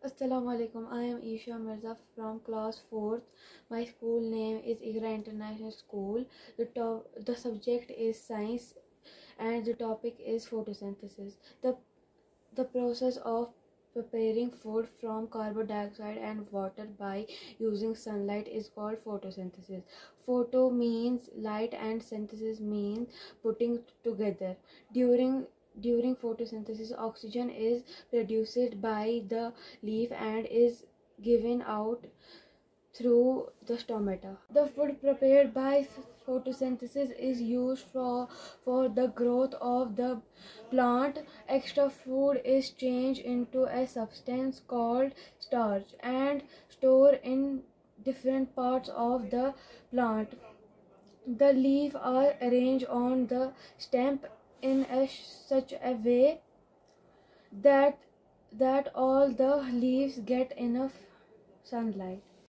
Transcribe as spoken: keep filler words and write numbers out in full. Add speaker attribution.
Speaker 1: Assalamu alaikum. I am Isha Mirza from class fourth. My school name is Iqra International School. The top, the subject is science and the topic is photosynthesis. The the process of preparing food from carbon dioxide and water by using sunlight is called photosynthesis. Photo means light and synthesis means putting together. During During photosynthesis, oxygen is produced by the leaf and is given out through the stomata. The food prepared by photosynthesis is used for, for the growth of the plant. Extra food is changed into a substance called starch and stored in different parts of the plant. The leaves are arranged on the stem in a such a way that that all the leaves get enough sunlight.